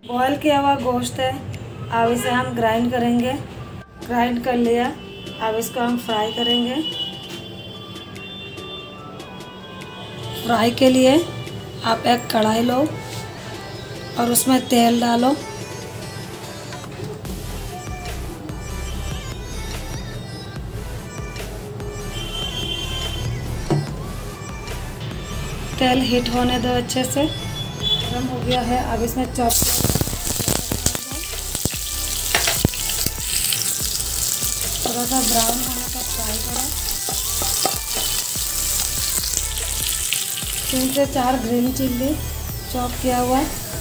Boil किया हुआ गोश्त है, अब इसे हम ग्राइंड करेंगे। ग्राइंड कर लिया, अब इसको हम फ्राई करेंगे। फ्राई के लिए आप एक कढ़ाई लो और उसमें तेल डालो। तेल हीट होने दो अच्छे से। गर्म हो गया है, अब इसमें चॉप थोड़ा सा ब्राउन होने तक फ्राई करो। 3 से 4 ग्रीन चिल्ली चॉप किया हुआ,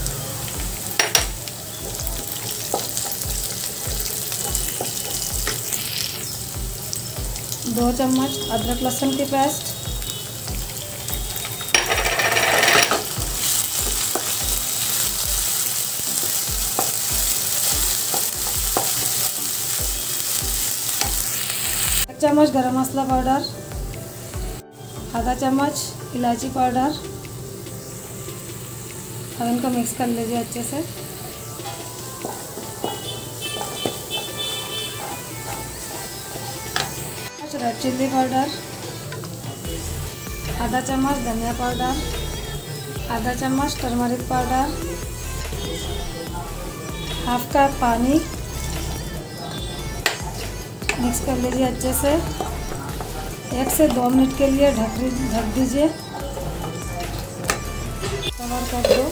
2 चम्मच अदरक लहसुन की पेस्ट, 1 चम्मच गरम मसाला पाउडर, आधा चम्मच इलायची पाउडर। अब इनको मिक्स कर लीजिए अच्छे से। रेड चिल्ली पाउडर, आधा चम्मच धनिया पाउडर, आधा चम्मच टर्मरिक पाउडर, हाफ कप पानी। मिक्स कर लीजिए अच्छे से। 1 से 2 मिनट के लिए ढक दीजिए। कवर कर दो।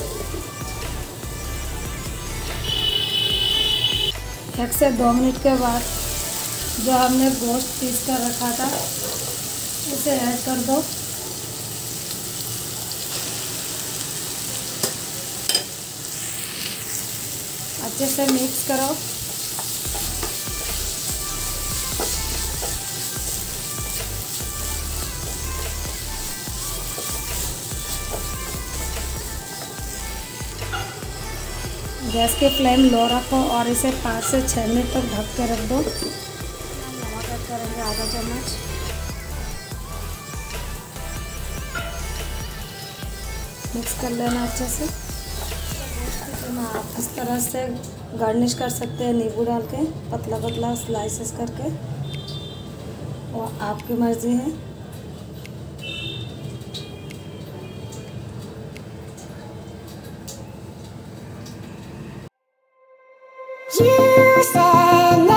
1 से 2 मिनट के बाद जो हमने गोश्त पीस कर रखा था उसे ऐड कर दो। अच्छे से मिक्स करो। गैस के फ्लेम लो रखो और इसे 5 से 6 मिनट तक ढक के रख दो। नमक ऐड करेंगे आधा चम्मच। मिक्स कर लेना अच्छे से। आप इस तरह से गार्निश कर सकते हैं नींबू डाल के, पतला पतला स्लाइसेस करके, वो आपकी मर्जी है।